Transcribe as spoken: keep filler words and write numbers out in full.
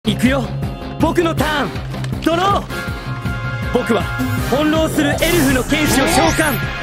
行くよ。僕のターン。ドロー。僕は翻弄するエルフの剣士を召喚。